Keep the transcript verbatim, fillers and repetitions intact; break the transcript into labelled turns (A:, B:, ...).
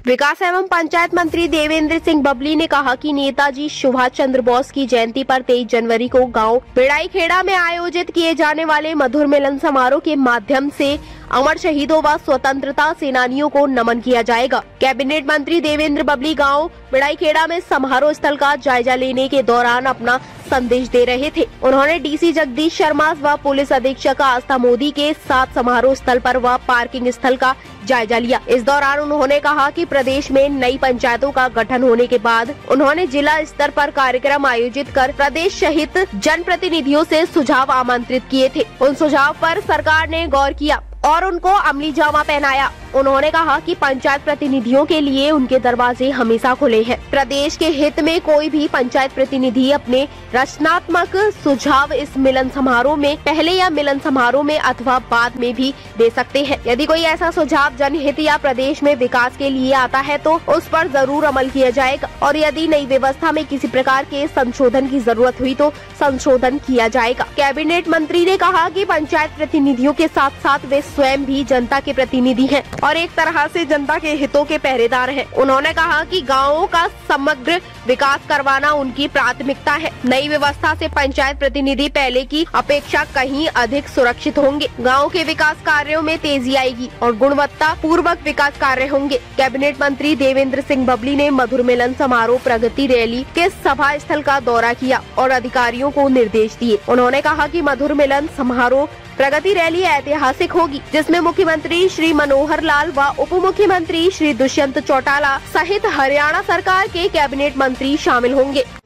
A: विकास एवं पंचायत मंत्री देवेंद्र सिंह बबली ने कहा कि नेताजी सुभाष चंद्र बोस की जयंती पर तेईस जनवरी को गांव बिड़ाईखेड़ा में आयोजित किए जाने वाले मधुर मिलन समारोह के माध्यम से अमर शहीदों व स्वतंत्रता सेनानियों को नमन किया जाएगा। कैबिनेट मंत्री देवेंद्र बबली गांव बिड़ाईखेड़ा में समारोह स्थल का जायजा लेने के दौरान अपना संदेश दे रहे थे। उन्होंने डीसी जगदीश शर्मा व पुलिस अधीक्षक आस्था मोदी के साथ समारोह स्थल पर व पार्किंग स्थल का जायजा लिया। इस दौरान उन्होंने कहा कि प्रदेश में नई पंचायतों का गठन होने के बाद उन्होंने जिला स्तर पर कार्यक्रम आयोजित कर प्रदेश सहित जनप्रतिनिधियों से सुझाव आमंत्रित किए थे। उन सुझाव पर सरकार ने गौर किया और उनको अमली जामा पहनाया। उन्होंने कहा कि पंचायत प्रतिनिधियों के लिए उनके दरवाजे हमेशा खुले हैं। प्रदेश के हित में कोई भी पंचायत प्रतिनिधि अपने रचनात्मक सुझाव इस मिलन समारोह में पहले या मिलन समारोह में अथवा बाद में भी दे सकते हैं। यदि कोई ऐसा सुझाव जनहित या प्रदेश में विकास के लिए आता है तो उस पर जरूर अमल किया जाएगा और यदि नई व्यवस्था में किसी प्रकार के संशोधन की जरूरत हुई तो संशोधन किया जाएगा। कैबिनेट मंत्री ने कहा कि पंचायत प्रतिनिधियों के साथ साथ वे स्वयं भी जनता के प्रतिनिधि हैं और एक तरह से जनता के हितों के पहरेदार हैं। उन्होंने कहा कि गांवों का समग्र विकास करवाना उनकी प्राथमिकता है। नई व्यवस्था से पंचायत प्रतिनिधि पहले की अपेक्षा कहीं अधिक सुरक्षित होंगे। गांव के विकास कार्यों में तेजी आएगी और गुणवत्ता पूर्वक विकास कार्य होंगे। कैबिनेट मंत्री देवेंद्र सिंह बबली ने मधुर मिलन समारोह प्रगति रैली के सभा स्थल का दौरा किया और अधिकारियों को निर्देश दिए। उन्होंने कहा कि मधुर मिलन समारोह प्रगति रैली ऐतिहासिक होगी, जिसमें मुख्यमंत्री श्री मनोहर लाल व उप मुख्यमंत्री श्री दुष्यंत चौटाला सहित हरियाणा सरकार के कैबिनेट मंत्री शामिल होंगे।